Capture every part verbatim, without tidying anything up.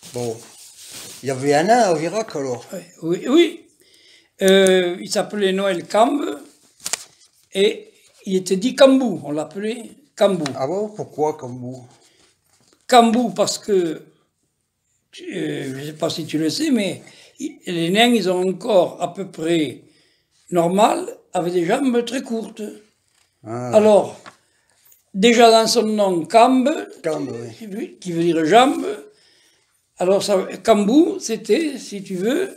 Bon. Il y avait un nain à Virac alors. Oui, oui. Euh, il s'appelait Noël Cambe et il était dit Cambou, on l'appelait Cambou. Ah bon, pourquoi Cambou? Cambou parce que, euh, je ne sais pas si tu le sais, mais les nains, ils ont un corps à peu près normal, avec des jambes très courtes. Ah. Alors, déjà dans son nom, Cambe, Cambe, oui. qui veut dire jambe, alors ça, Cambou, c'était, si tu veux,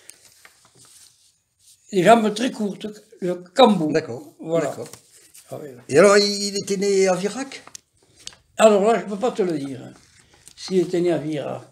des jambes très courtes, le Cambou. D'accord, voilà. D'accord. Ah oui. Et alors, il était né à Virac? Alors là, je ne peux pas te le dire, s'il était né à Virac.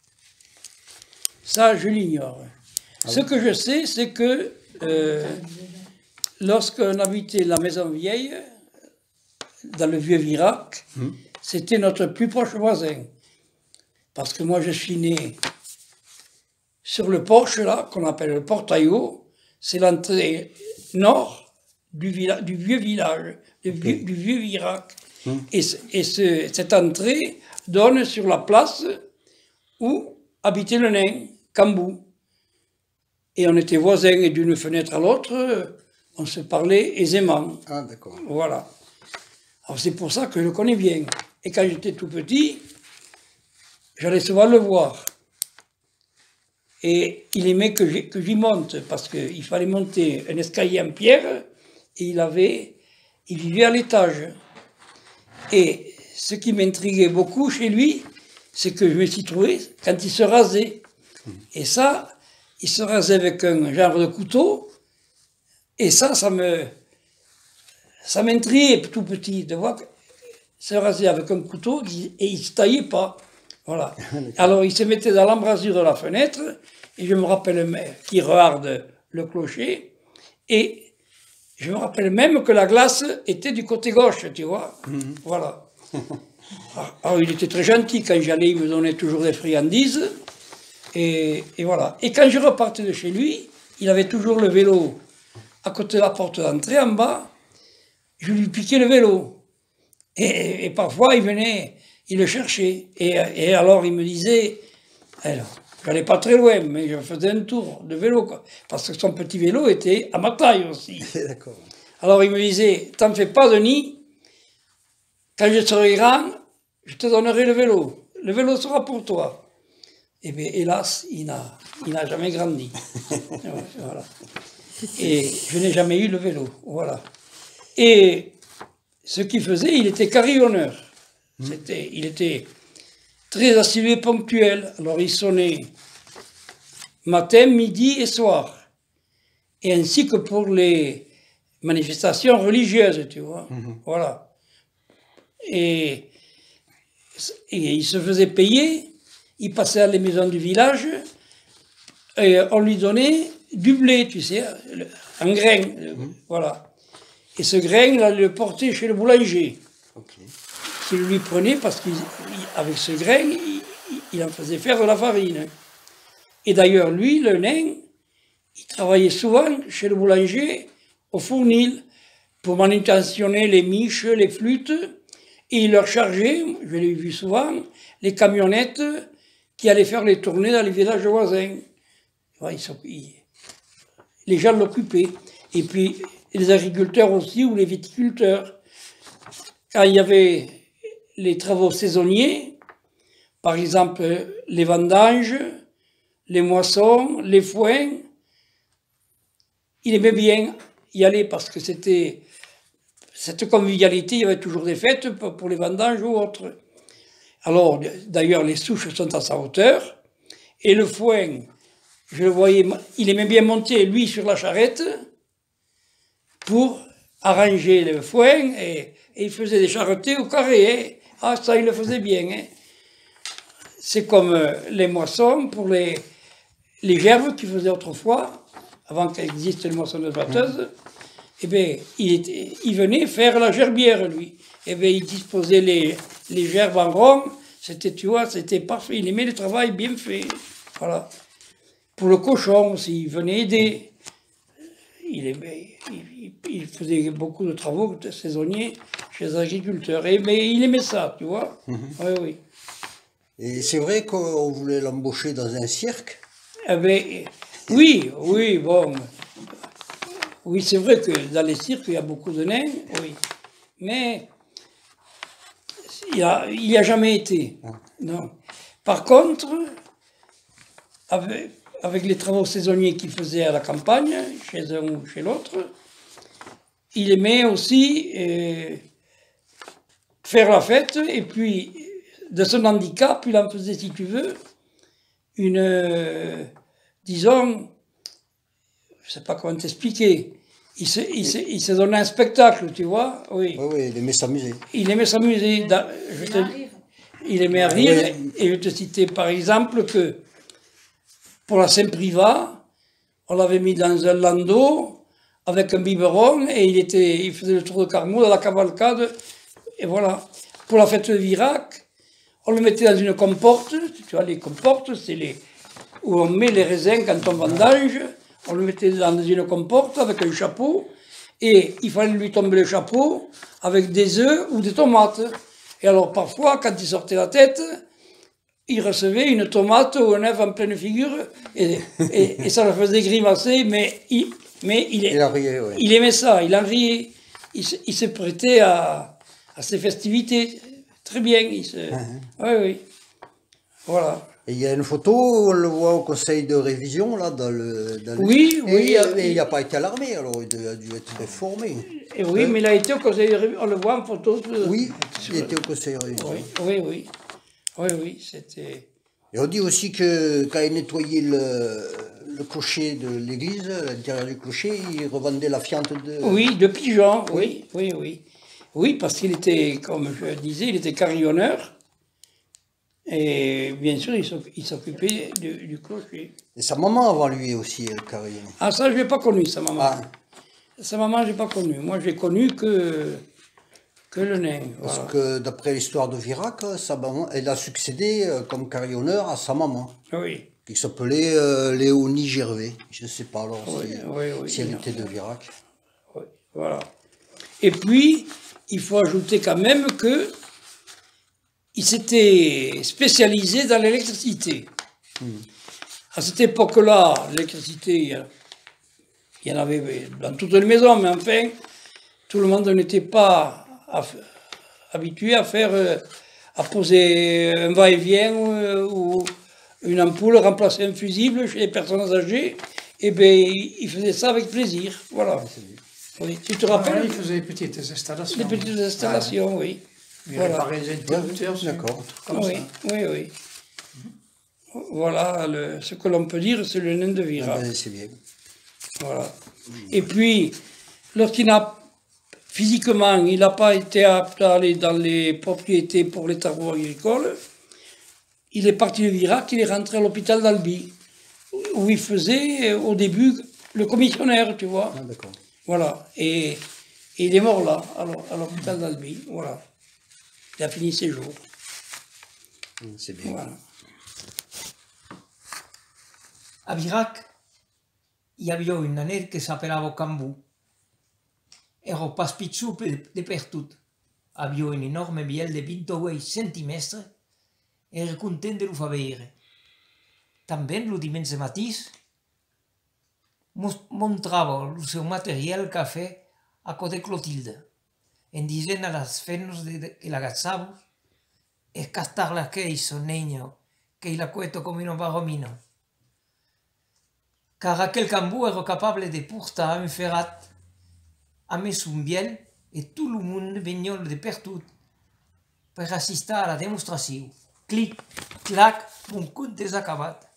Ça, je l'ignore. Ah Ce oui. que je sais, c'est que euh, lorsqu'on habitait la maison vieille, dans le vieux Virac, hum. c'était notre plus proche voisin. Parce que moi, je suis né sur le porche, là, qu'on appelle le portaillot. C'est l'entrée nord du, du vieux village, du, okay. vieux, du vieux Virac. Hum. Et, et ce, cette entrée donne sur la place où habitait le nain, Cambou. Et on était voisins, et d'une fenêtre à l'autre, on se parlait aisément. Ah, d'accord. Voilà. Alors c'est pour ça que je le connais bien. Et quand j'étais tout petit, j'allais souvent le voir. Et il aimait que j'y monte, parce qu'il fallait monter un escalier en pierre, et il avait, il vivait à l'étage. Et ce qui m'intriguait beaucoup chez lui, c'est que je me suis trouvé quand il se rasait. Et ça, il se rasait avec un genre de couteau, et ça, ça me... Ça m'intriguait tout petit de voir se raser avec un couteau et il ne se taillait pas. Voilà. Alors il se mettait dans l'embrasure de la fenêtre et je me rappelle qu'il regarde le clocher et je me rappelle même que la glace était du côté gauche, tu vois. Mm-hmm. Voilà. Alors il était très gentil, quand j'allais il me donnait toujours des friandises et, et voilà. Et quand je repartais de chez lui, il avait toujours le vélo à côté de la porte d'entrée en bas. Je lui piquais le vélo. Et, et parfois, il venait, il le cherchait. Et, et alors, il me disait, alors, j'allais pas très loin, mais je faisais un tour de vélo, quoi, parce que son petit vélo était à ma taille aussi. D'accord. Alors, il me disait, t'en fais pas, Denis, quand je serai grand, je te donnerai le vélo. Le vélo sera pour toi. Et bien, hélas, il n'a il n'a jamais grandi. Voilà. Et je n'ai jamais eu le vélo. Voilà. Et ce qu'il faisait, il était carillonneur. Mmh. Il était très assidu et ponctuel. Alors il sonnait matin, midi et soir. Et ainsi que pour les manifestations religieuses, tu vois. Mmh. Voilà. Et, et il se faisait payer, il passait à les maisons du village, et on lui donnait du blé, tu sais, un grain. Mmh. Voilà. Et ce grain, il allait le porter chez le boulanger. Okay. Qui le lui prenait parce qu'avec ce grain, il, il en faisait faire de la farine. Et d'ailleurs, lui, le nain, il travaillait souvent chez le boulanger au fournil pour manutentionner les miches, les flûtes, et il leur chargeait, je l'ai vu souvent, les camionnettes qui allaient faire les tournées dans les villages voisins. Ouais, ils, les gens l'occupaient. Et puis, les agriculteurs aussi, ou les viticulteurs. Quand il y avait les travaux saisonniers, par exemple les vendanges, les moissons, les foins, il aimait bien y aller parce que c'était cette convivialité, il y avait toujours des fêtes pour les vendanges ou autres. Alors, d'ailleurs, les souches sont à sa hauteur, et le foin, je le voyais, il aimait bien monter, lui, sur la charrette, pour arranger le foin, et, et il faisait des charretées au carré. Hein. Ah, ça, il le faisait bien. Hein. C'est comme les moissons pour les, les gerbes qu'il faisait autrefois, avant qu'existe les moissonneuses batteuses. Eh bien, il, était, il venait faire la gerbière, lui. Eh bien, il disposait les, les gerbes en rond. C'était, tu vois, c'était parfait. Il aimait le travail bien fait. Voilà. Pour le cochon aussi, il venait aider. Il, aimait, il, il faisait beaucoup de travaux saisonniers chez les agriculteurs. Et, mais il aimait ça, tu vois. Mm-hmm. Oui, oui. Et c'est vrai qu'on voulait l'embaucher dans un cirque. Eh ben, oui, oui, bon. Oui, c'est vrai que dans les cirques, il y a beaucoup de nains, oui. Mais il n'y a, il a jamais été. Non. Par contre, avec, avec les travaux saisonniers qu'il faisait à la campagne, chez un ou chez l'autre, il aimait aussi euh, faire la fête, et puis de son handicap, il en faisait, si tu veux, une, euh, disons, je ne sais pas comment t'expliquer, il se, il, se, il se donnait un spectacle, tu vois, oui. Oui, oui, il aimait s'amuser. Il aimait s'amuser. Il aimait rire, oui. Et je te citais par exemple que pour la Saint-Privat, on l'avait mis dans un landau avec un biberon et il, était, il faisait le tour de Carmaux dans la cavalcade, et voilà. Pour la fête de Virac, on le mettait dans une comporte, tu vois, les comportes, c'est les où on met les raisins quand on vendange, on le mettait dans une comporte avec un chapeau, et il fallait lui tomber le chapeau avec des œufs ou des tomates. Et alors parfois, quand il sortait la tête, il recevait une tomate ou un œuf en pleine figure, et, et, et ça le faisait grimacer, mais il, mais il, il, riait, ouais. il aimait ça, il en riait, il se, il se prêtait à, à ces festivités, très bien, il se... Uh-huh. Oui, oui, voilà. Et il y a une photo, on le voit au conseil de révision, là, dans le... Dans oui, le... oui. Et il n'a pas été à l'armée, alors il a dû être réformé. Et oui, hein? Mais il a été au conseil de révision, on le voit en photo. De... Oui, il était au conseil de révision. Oui, oui, oui. Oui, oui, c'était... Et on dit aussi que quand il nettoyait le, le clocher de l'église, l'intérieur du clocher, il revendait la fiente de... Oui, de pigeons, oui, oui, oui. Oui, parce qu'il était, comme je disais, il était carillonneur. Et bien sûr, il s'occupait du, du clocher. Et sa maman avant lui aussi, elle carillonnait. Ah, ça, je n'ai pas connu, sa maman. Ah. Sa maman, je n'ai pas connu. Moi, j'ai connu que... que le nain. Parce voilà. que d'après l'histoire de Virac, sa maman, elle a succédé comme carillonneur à sa maman. Oui. Qui s'appelait euh, Léonie Gervais. Je ne sais pas alors oui, si, oui, oui, si elle était de Virac. Oui, voilà. Et puis, il faut ajouter quand même que il s'était spécialisé dans l'électricité. Hmm. À cette époque-là, l'électricité, il y en avait dans toutes les maisons, mais enfin, tout le monde n'était pas habitué à faire, à poser un va-et-vient ou une ampoule, remplacer un fusible chez les personnes âgées. Et bien, il faisait ça avec plaisir. Voilà. Oui. Tu te rappelles? Il faisait des petites installations. Des petites installations, oui. Il voilà. Les interrupteurs, d'accord. Oui, oui, oui. Voilà, le, ce que l'on peut dire, c'est le nain de Virac. Ah ben, c'est bien. Voilà. Et puis, lorsqu'il n'a physiquement, il n'a pas été apte à aller dans les propriétés pour les travaux agricoles, il est parti de Virac, il est rentré à l'hôpital d'Albi, où il faisait au début le commissionnaire, tu vois. Ah, d'accord. Voilà. Et, et il est mort là, à l'hôpital d'Albi. Voilà. Il a fini ses jours. C'est bien. Voilà. À Virac, il y avait une année qui s'appelait Bocambou. Era pas pitjor de per tot. Havia une énorme bielle de vingt-huit centimètres et era content de lo fa veure. També, lo diumenge matís, mostrava el seu material que ha fet a Code Clotilde, en dient a les feines que l'agatzava, es castar la queixa, niño, que la cueto com un baromino. Car aquel cambú era capable de portar un ferrat a més un biel i tot el món venia de per tot per assistir a la demostració. Clic, clac, un conte acabat.